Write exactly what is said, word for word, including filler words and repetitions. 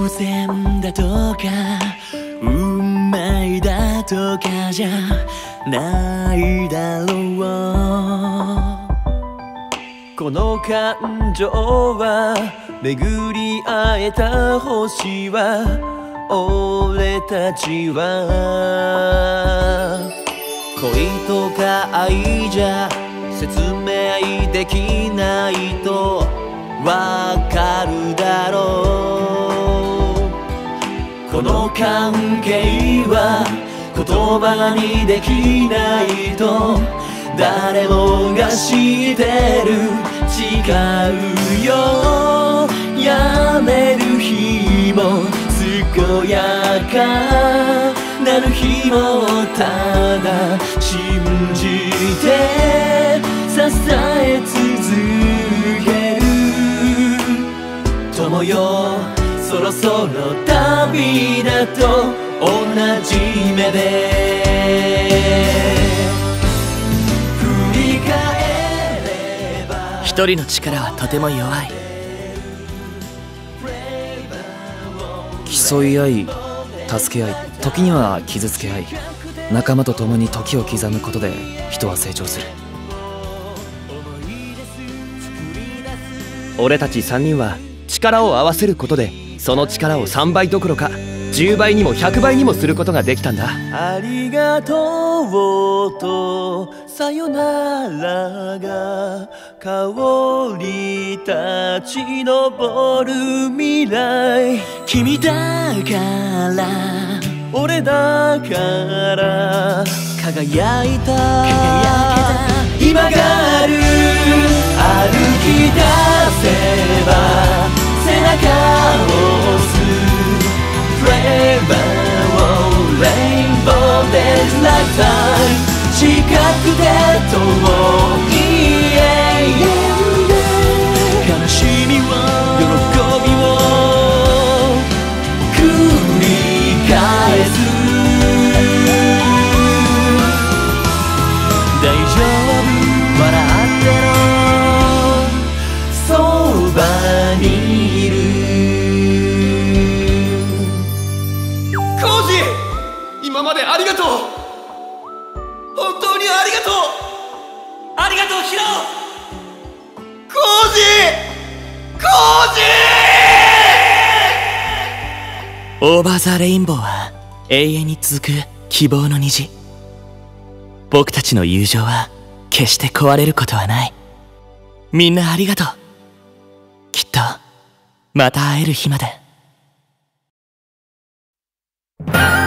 偶然だとか運命だとかじゃないだろう。この感情は巡り会えた星は俺たちは恋とか愛じゃ説明できないとわかるだろう。この関係は言葉にできないと誰もが知ってる。違うよやめる日も健やかなる日もただ信じて支え続ける。友よそろそろ旅だと同じ目で振り返れば一人の力はとても弱い。 競い合い助け合い時には傷つけ合い仲間と共に時を刻むことで人は成長する。俺たちさんにんは力を合わせることでその力をさんばいどころかじゅうばいにもひゃくばいにもすることができたんだ。 ありがとうとさよならが香り立ち上る未来。君だから俺だから輝いた今がある。歩き出せば背中を押すForever, rainbow, there's lifetime 近くて遠い悲しみを喜びを繰り返す。大丈夫笑ってろそばにいる。 今までありがとう。本当にありがとう。ありがとうヒロ。コウジコウジオーバーザレインボーは永遠に続く希望の虹。僕たちの友情は決して壊れることはない。みんなありがとう。きっとまた会える日まで。